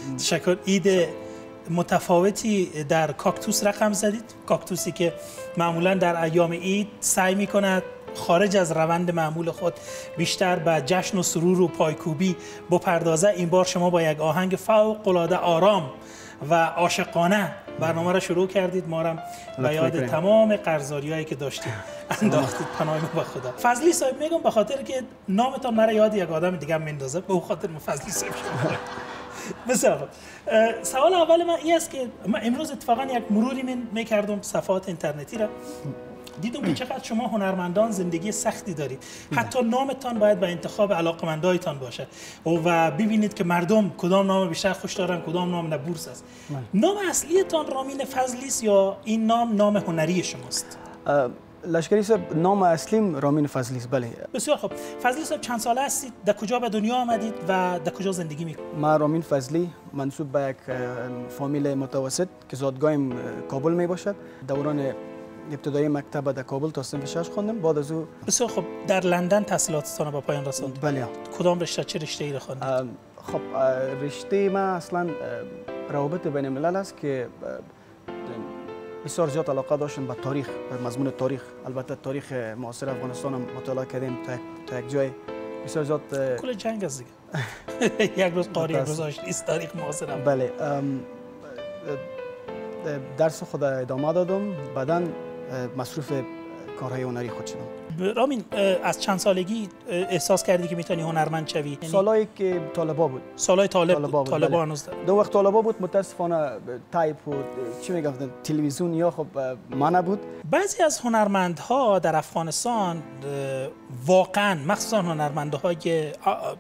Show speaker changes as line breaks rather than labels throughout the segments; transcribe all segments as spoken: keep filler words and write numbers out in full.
تشکر. ایده متفاوتی در کاکتوس رقم زدید. کاکتوسی که معمولا در ایام عید سعی میکند خارج از روند معمول خود بیشتر به جشن و سرور و پایکوبی بپردازه. این بار شما با یک آهنگ فوق العاده آرام و عاشقانه برنامه را شروع کردید. ما را به یاد تمام قرض‌زاریایی که داشتید انداختید. پناه ما به خدا. فضلی صاحب میگم به خاطر که نامتان مرا یاد یک آدم دیگه میندازه، به خاطر ما فضلی صاحب شما. بسیار. سوال اول من این است که من امروز اتفاقا یک مروری میکردم صفحات اینترنتی را، دیدم که چقدر شما هنرمندان زندگی سختی دارید. حتی نامتان باید به انتخاب علاقمندایتان باشه و ببینید که مردم کدام نام بیشتر خوش دارن، کدام نام نبورس است. نام اصلیتان رامین فضلی است یا این نام نام هنری شماست؟
لشکری صاحب نام اصلیم رامین فضلی است. بله.
بسیار خوب. فضلی صاحب چند ساله هستید؟ در کجا به دنیا آمدید و در کجا زندگی میکنید؟
من رامین فضلی منسوب به یک فامیل متوسط که زادگاهیم کابل می باشد. دوران ابتدایی مکتب در کابل تا صنف شش خواندم. بعد از او
بسیار خوب. در لندن تحصیلاتتان به پایان رساندید؟
بله.
کدام رشته، چه رشته‌ای را خواندید؟
خب رشته ما اصلا روابط بین الملل است که بسیار زیاد علاقه داشتم به تاریخ، به مضمون تاریخ. البته تاریخ معاصر افغانستان هم مطالعه کردیم تا تا یک جای بسیار زیاد.
کل جنگ است دیگه. یک روز قاری یک روز آشتی است تاریخ معاصر.
بله. درس خود ادامه دادم، بعداً مصروف کارهای هنری خود شدم.
رامین از چند سالگی احساس کردی که میتونی هنرمند شوی؟
سالایی که طالبا بود.
سالای طالب بود. طالبا هنوز
دو وقت طالبا بود. متاسفانه تایپ و چی میگم تلویزیون یا خب ما نبود.
بعضی از هنرمندها در افغانستان واقعا مخصوصا هنرمندهای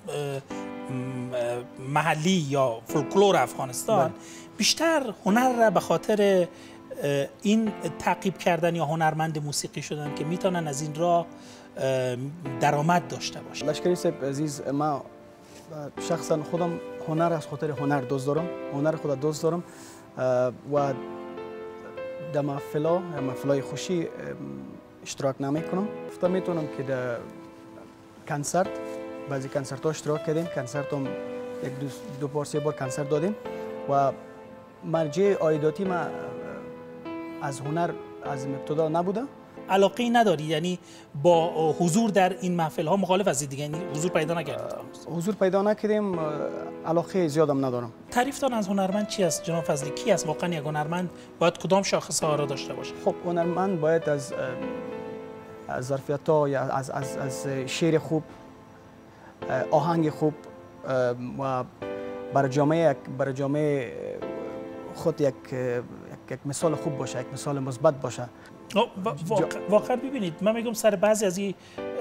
محلی یا فولکلور افغانستان بله. بیشتر هنر را به خاطر این تعقیب کردن یا هنرمند موسیقی شدن که میتونن از این راه درآمد داشته باشن.
لشکری صاحب عزیز، ما شخصا خودم هنر از خاطر هنر دوست دارم. هنر خود دوست دارم و در محفلا محفلای خوشی اشتراک نمیکنم. گفتم میتونم که در کنسرت، بعضی کنسرت ها اشتراک کردیم. کنسرت هم یک دو, دو بار سه بار کنسرت دادیم و مرجع عایداتی ما از هنر از ابتدا نبوده.
علاقه نداری؟ یعنی با حضور در این محفل ها مخالف هستی دیگه؟ یعنی حضور پیدا نکردید؟
حضور پیدا نکردیم. علاقه زیادم ندارم.
تعریفتان از هنرمند چی است جناب فضلی؟ کی است واقعا یک هنرمند؟ باید کدام شاخصه ها را داشته باشه؟
خب هنرمند باید از از ظرفیت ها یا از از از شعر خوب، آهنگ خوب و برای جامعه برای جامعه خود یک یک مثال خوب باشه، یک مثال مثبت باشه.
واقعا ببینید من میگم سر بعضی از این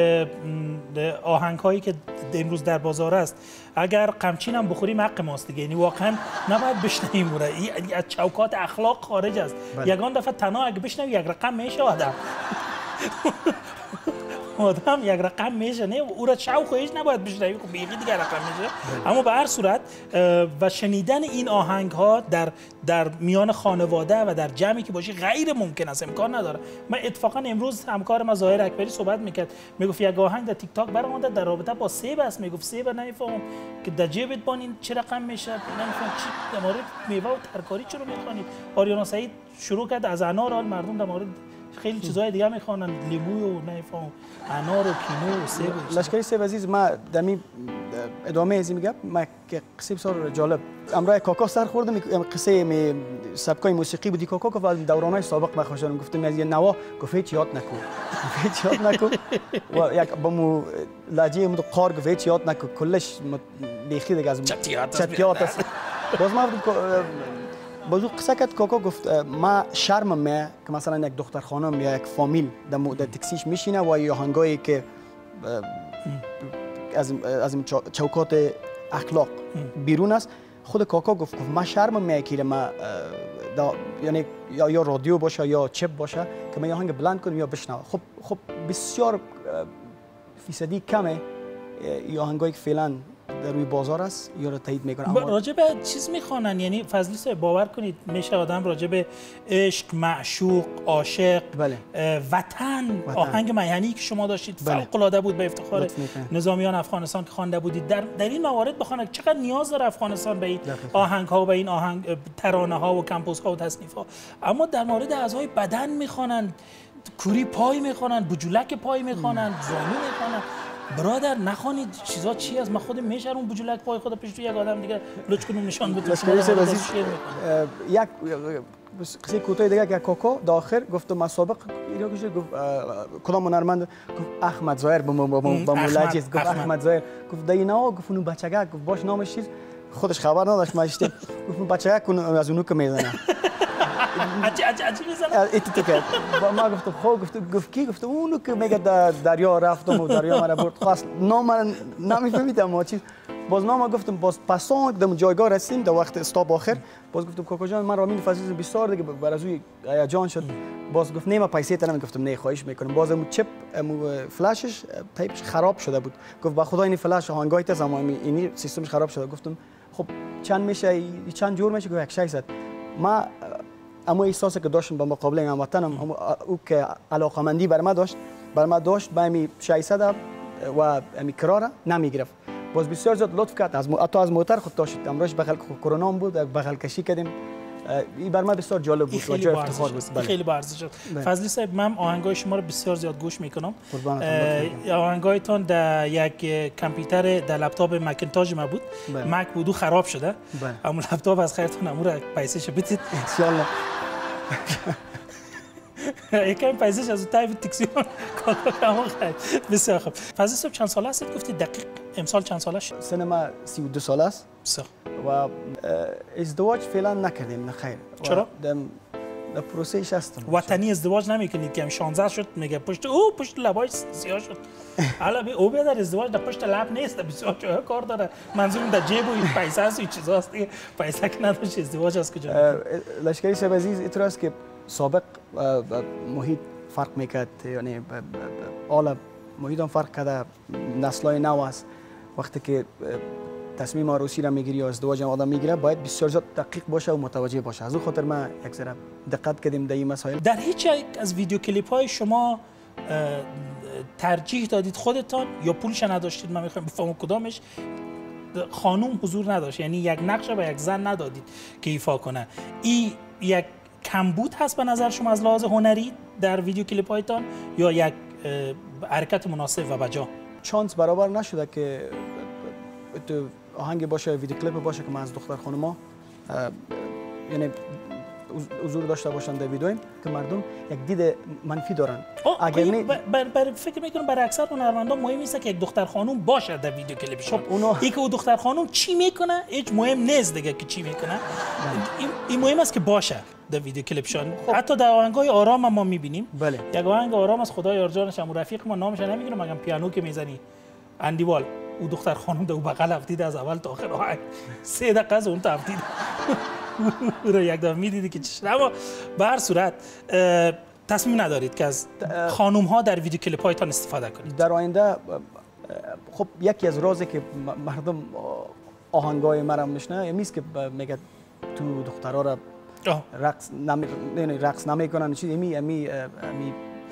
آهنگ هایی که امروز در بازار است اگر قمچین هم بخوریم حق ماست دیگه. یعنی واقعا نباید بشنویم اون را. از چوکات اخلاق خارج است. یگان دفعه تنها اگه بشنوی یک رقم میشه آدم. آدم یک رقم میشه، نه او را شوق هیچ نباید بشنوی، خب بیخی دیگه رقم میشه. اما به هر صورت و شنیدن این آهنگ ها در در میان خانواده و در جمعی که باشی غیر ممکن است، امکان نداره. من اتفاقا امروز همکار ما ظاهر اکبری صحبت میکرد، میگفت یک آهنگ در تیک تاک برآمده در رابطه با سیب است. میگفت سیب نمیفهمم که در جیبت بانین چه رقم میشه، نمیفهمم چی در مورد میوه و ترکاری چرا میخوانید. آریانا سعید شروع کرد از انار، حال مردم در مورد خیلی چیزای دیگه میخوانن، لیمو و نمیفهمم انار و کینو و سیب.
لشکری صاحب عزیز، ما دمی ادامه ازی میگم. ما که قصه بسیار جالب امروز کاکا سر خوردم. قصه می سبکای موسیقی بودی کاکا که دورانهای سابق مخوشم گفتم از یه نوا گفت هیچ یاد نکو، هیچ یاد نکو و یک با مو لهجه مو قار گفت هیچ یاد نکو، کلش بیخی دیگه از چتیات است. باز ما بازو قصه کرد کاکا گفت ما شرم میه که مثلا یک دختر خانم یا یک فامیل در در تکسیش میشینه و یا آهنگایی که از از چوکات اخلاق بیرون است. خود کاکا گفت گفت ما شرم میه که ما یعنی یا یا رادیو باشه یا چپ باشه که من آهنگ بلند کنم یا بشنوم. خب خب بسیار فیصدی کمه یا آهنگایی که فعلا در روی بازار است یا را تایید میکنه. اما
راجع به چیز میخوانن، یعنی فضلی صاحب باور کنید میشه آدم راجع به عشق، معشوق، عاشق،
بله.
وطن,
وطن
آهنگ میهنی که شما داشتید
بله.
فوق العاده بود به افتخار نظامیان افغانستان که خوانده بودید. در در این موارد بخوانید چقدر نیاز داره افغانستان به این آهنگ ها و به این آهنگ ترانه ها و کمپوز ها و تصنیف ها. اما در مورد اعضای بدن میخوانن، کوری پای میخوانن، بجولک پای میخوانن، زانو میخوانن. برادر نخوانید چیزا چی است؟ من خودم میشرم بجولک پای خود پیش تو یک آدم دیگه لچ کنم نشان بده.
یک قصه کوتاه دیگه که کوکو داخل گفت مسابق اینا گفت کدام هنرمند گفت احمد ظاهر با مولجی گفت احمد ظاهر گفت دینا گفت اون بچگک گفت باش نامش چیز خودش خبر نداشت ماشته گفت بچگک اون از اونو که میزنه
اچ اچ اچ میزنه
ایت تو که ما گفت خو گفت گفت کی گفت اونو که میگه دریا رفتم و دریا مرا برد خاص نام نمیفهمیدم ما چیز باز نام گفتم باز پسان دم جایگاه رسیدیم در وقت استاپ آخر باز گفتم کوکو جان من رامین فضیل بسیار دیگه بر از اوی هیجان شد باز گفت نه من پیسه تنم گفتم نه خواهش میکنم باز امو چپ امو فلاشش تایپش خراب شده بود گفت با خدا این فلاش آهنگای تا زمان اینی سیستمش خراب شده گفتم خب چند میشه چند جور میشه گفت ششصد ما اما احساسی که داشتم با مقابله هموطنم او که علاقمندی بر ما داشت بر ما داشت با امی ششصد و امی کراره نمیگرفت باز بسیار زیاد لطف کرد از حتی از موتر خود داشت امروز بغل کرونا بود بغل کشی کردیم این بر ما بسیار جالب بود و جای افتخار بود.
خیلی با ارزش شد. فضلی صاحب من آهنگای شما رو بسیار زیاد گوش میکنم. آهنگایتون در یک کامپیوتر در لپتاپ مکینتاژ ما بود. مک بود و خراب شده. اما لپتاپ از خیرتون امور پیسش بدید
ان شاء الله.
یکم پیسش از تایپ تکسیون کامو خرید. بسیار خوب. فضلی صاحب چند ساله هستید گفتید دقیق امسال چند سالش؟
سن ما سی و دو ساله است.
بسیار.
و ازدواج فعلا نکردیم نه خیر.
چرا؟
در پروسهش هستم.
وطنی ازدواج نمیکنید که شانزده شد میگه پشت او پشت لباش سیاه شد. حالا به او در ازدواج در پشت لب نیست بسیار جای کار داره. منظورم در جیب و پیسه است و چیزاست دیگه پیسه که نداشت ازدواج از کجا؟
لشکری صاحب عزیز اعتراض که سابق محیط فرق میکرد یعنی حالا محیط هم فرق کرده نسل‌های نو است وقتی که تصمیم عروسی را میگیری یا ازدواج آدم میگیره باید بسیار زیاد دقیق باشه و متوجه باشه از اون خاطر ما یک ذره دقت کردیم در این مسائل.
در هیچ یک از ویدیو کلیپ های شما ترجیح دادید خودتان یا پولش نداشتید؟ من میخوام بفهمم کدامش خانوم حضور نداشت یعنی یک نقش به یک زن ندادید که ایفا کنه. این یک کمبود هست به نظر شما از لحاظ هنری در ویدیو کلیپ هایتان یا یک حرکت مناسب و بجا؟
چانس برابر نشده که تو آهنگ باشه ویدیو کلیپ باشه که من از دختر خانوما یعنی حضور داشته باشن در ویدیویم که مردم یک دید منفی دارن.
اگر نه بر, بر فکر میکنم برای اکثر هنرمندان مهم نیست که یک دختر خانوم باشه در ویدیو کلیپشون.
اونا
این که او دختر خانوم چی میکنه هیچ مهم نیست دیگه که چی میکنه. این مهم است که باشه در ویدیو کلیپشون. حتی در آهنگای آرام ما میبینیم.
بله.
یک آهنگ آرام از خدای یارجانش هم رفیق ما نامش نمیگیرم مگم پیانو که میزنی اندیوال او دختر خانم در او بغل افتید از اول تا آخر آهنگ سه دقیقه از اون تا افتید رو یک دفعه میدیدی که چشم. اما به هر صورت تصمیم ندارید که از خانم ها در ویدیو کلیپ هایتان استفاده کنید؟
در آینده خب یکی از رازی که مردم آهنگای مرا میشنه میست که میگه تو دخترها را رقص نمی رقص نمیکنن چیزی امی امی امی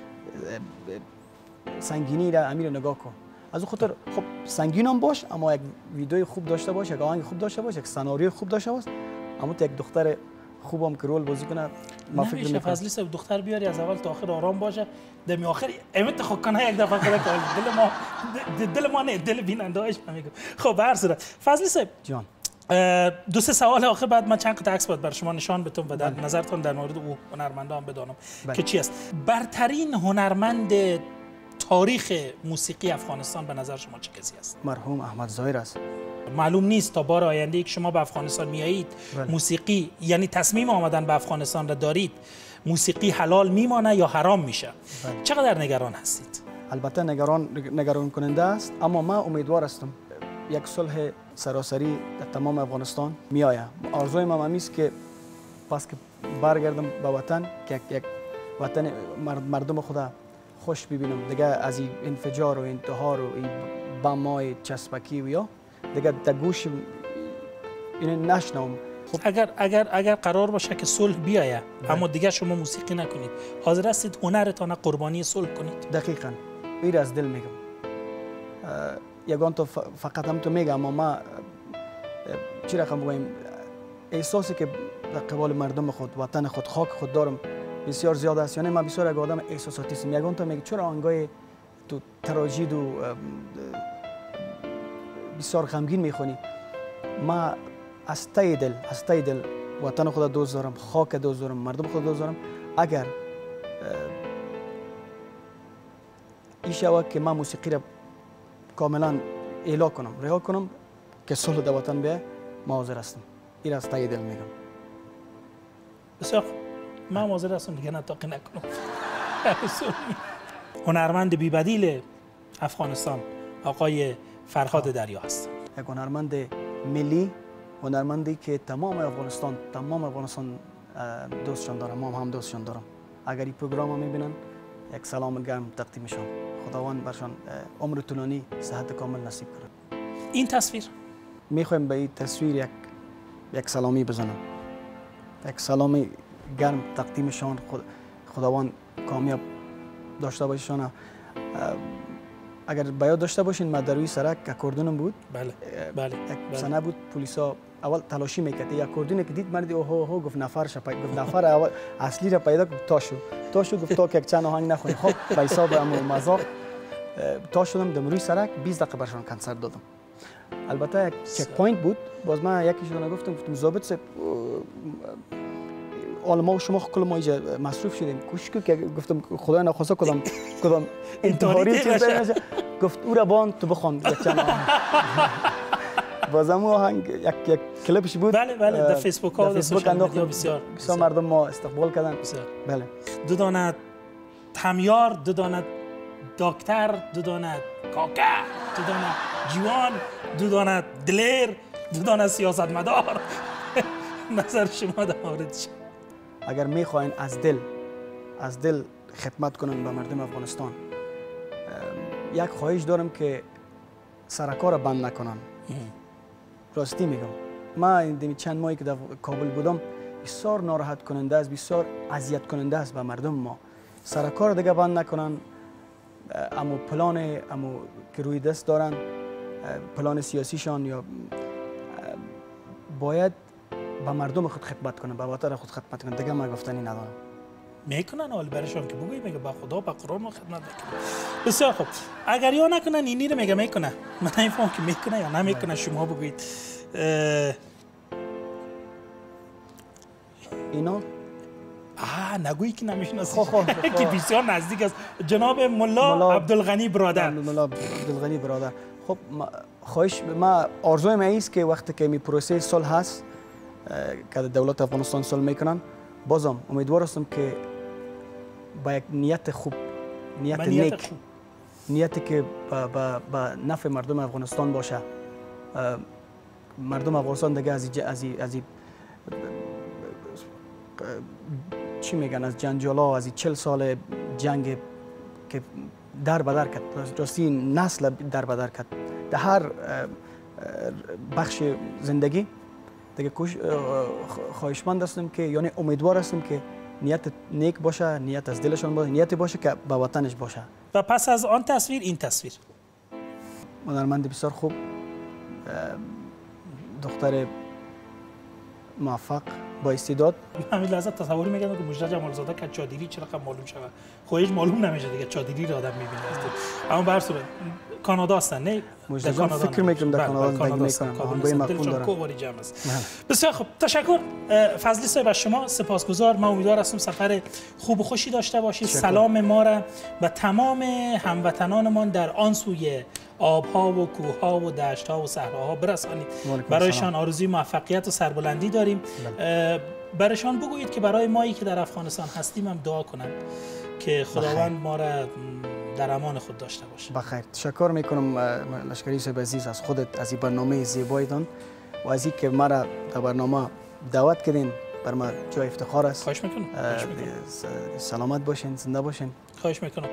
سنگینی را امیر نگاه کن. از اون خاطر خب سنگین هم باش اما یک ویدیو خوب داشته باش یک آهنگ خوب داشته باش یک سناریوی خوب داشته باش اما یک دختر خوبم که رول بازی کنه ما فکر می‌کنم
فضلی صاحب دختر بیاری از اول تا آخر آرام باشه دمی آخر امت خود کنه یک دفعه خدا کنه دل ما دل ما نه دل بیننده‌اش میگم. خب به هر صورت فضلی صاحب
جان
دو سه سوال آخر بعد من چند تا عکس بعد بر شما نشان بدم و در نظرتون در مورد او هنرمندان بدانم که چی است. برترین هنرمند تاریخ موسیقی افغانستان به نظر شما چه کسی است؟
مرحوم احمد ظاهر است.
معلوم نیست تا بار آینده که شما به افغانستان میایید موسیقی یعنی تصمیم آمدن به افغانستان را دارید موسیقی حلال میمانه یا حرام میشه؟ بله. چقدر نگران هستید؟
البته نگران نگران کننده است اما من امیدوار هستم یک صلح سراسری در تمام افغانستان میآید. آرزوی من است که پس که برگردم به وطن که یک وطن مردم خدا خوش ببینم دیگه از این انفجار و انتحار و این بمای چسبکی و یا دیگه در گوش اینو نشنوم.
خب اگر اگر اگر قرار باشه که صلح بیاید اما دیگه شما موسیقی نکنید، حاضر هستید هنرتان قربانی صلح کنید؟
دقیقاً این از دل میگم. یگان تو فقط هم تو میگم، اما ما چی رقم بگویم، احساسی که در قبال مردم خود، وطن خود، خاک خود دارم بسیار زیاد است. یعنی من بسیار یک آدم احساساتی هستم. یگان تو میگه چرا آنگاه تو تراژید و بسیار غمگین میخونی؟ ما از ته دل از ته دل وطن خود دوست دارم، خاک دوست دارم، مردم خود دوست دارم. اگر این شود که من موسیقی را کاملا اعلا کنم، رها کنم که صلح در وطن بیاید، ما حاضر هستم. این از ته دل میگم.
بسیار من حاضر هستم دیگه نطاقی نکنم. هنرمند بی‌بدیل افغانستان آقای فرهاد دریا هستم.
یک هنرمند ملی، هنرمندی که تمام افغانستان تمام افغانستان دوستشان دارم، ما هم دوستشان دارم. اگر این پروگرام رو میبینن یک سلام گرم تقدیمشان. خداوند برشان عمر طولانی، صحت کامل نصیب کنه.
این تصویر
میخوایم به این تصویر یک یک سلامی بزنم، یک سلامی گرم تقدیمشان. خود خداوند کامیاب داشته باششان. اگر بیاد داشته باشین، ما در روی سرک اکوردونم بود.
بله بله
یک سنه بود پلیسا اول تلاشی میکرد یک اکوردون که دید مردی اوه اوه گفت نفرش پای گفت نفر اول اصلی را پیدا گفت تاشو تاشو گفت تا که چند آهنگ نخونی. خب به حساب امو مزاق تا شدم در روی سرک بیست دقیقه برشان کنسرت دادم. البته یک چک پوینت بود. باز من یکیشون گفتم گفتم ضابط صاحب ما و شما کل ما اینجا مصروف شدیم، کوشش که گفتم خدای نخواسته کدام کدام انتحاری چیز نشه. گفت او را بان تو بخوان یک چند آهنگ. بازم آهنگ یک یک کلیپش بود.
بله بله در فیسبوک ها و سوشال مدیا بسیار
بسیار مردم ما استقبال کردن.
بسیار.
بله.
دو دانه همیار، دو دانه دکتر، دو دانه کاکا، دو دانه جوان، دو دانه دلیر، دو دانه سیاستمدار. نظر شما در موردش؟
اگر میخواین از دل از دل خدمت کنن به مردم افغانستان، یک خواهش دارم که سرکار بند نکنن. راستی میگم، من چند ماهی که در کابل بودم بسیار ناراحت کننده است، بسیار اذیت کننده است به مردم ما. سرکار دیگه بند نکنن. امو پلان امو که روی دست دارن، پلان سیاسیشان، یا باید به مردم خود خدمت کنن، به وطن خود خدمت کنن. دیگه من گفتنی ندارم.
میکنن حال برشان که بگوی میگه با خدا با قرآن خدمت میکنه. بسیار خوب. اگر یا نکنن اینی رو میگه میکنه. من نمیفهم که میکنه یا نمیکنه. شما بگویید.
اینا
آه نگویی که نمیشناسی.
خب خب
که بسیار نزدیک است. جناب ملا عبدالغنی برادر.
ملا عبدالغنی برادر. خب خواهش ما آرزوی من است که وقتی که می پروسه صلح هست که دولت افغانستان صلح میکنن، بازم امیدوار هستم که با یک نیت خوب، نیت نیک، نیتی که با نفع مردم افغانستان باشه. مردم افغانستان دیگه از از از چی میگن، از جنجالا، از چهل سال جنگ که در بدر کرد، راستی نسل در بدر کرد در هر بخش زندگی دیگه. خواهشمند هستم که یعنی امیدوار هستم که نیت نیک باشه، نیت از دلشان باشه، نیت باشه که به وطنش باشه.
و پس از آن تصویر این تصویر
هنرمند بسیار خوب، دختر موفق با استعداد.
همین لحظه تصوری میگم که مجید جمالزاده که چادری چه رقم معلوم شود. خودش معلوم نمیشه دیگه، چادری رو آدم میبینه. اما به هر صورت کانادا هستن. نه
مجید جان فکر میکنم در کانادا زندگی میکنم.
آهنگای مقبول دارن. بسیار خوب، تشکر فضلی صاحب از شما، سپاسگزار. من امیدوار هستم سفر خوب و خوشی داشته باشید. سلام ما را به تمام هموطنانمان در آن سوی آبها و کوهها و دشتها و صحراها برسانید. برایشان آرزوی موفقیت و سربلندی داریم. برایشان بگویید که برای مایی که در افغانستان هستیم هم دعا کنند که خداوند ما را در امان خود داشته باشه.
بخیر. تشکر میکنم لشکری صاحب عزیز از خودت، از این برنامه زیبایتان و از اینکه مرا در برنامه دعوت کردین. بر ما جای افتخار است.
خواهش میکنم.
سلامت باشین، زنده باشین.
خواهش میکنم.